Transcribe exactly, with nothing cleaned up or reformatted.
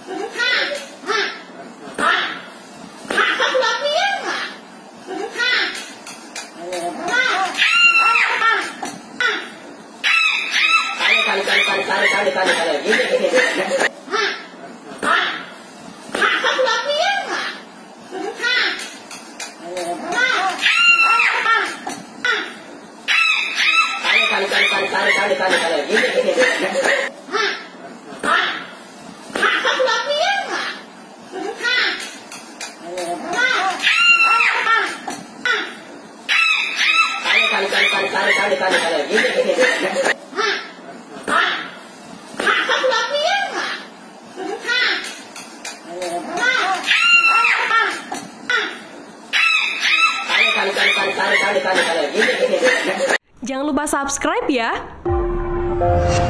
Kali kali kali kali kali kali kali gini gini. Kali kali kali kali kali kali kali gini gini. Kali kali kali kali kali kali kali gini gini. Kali kali kali kali kali kali kali gini gini. Jangan lupa subscribe ya.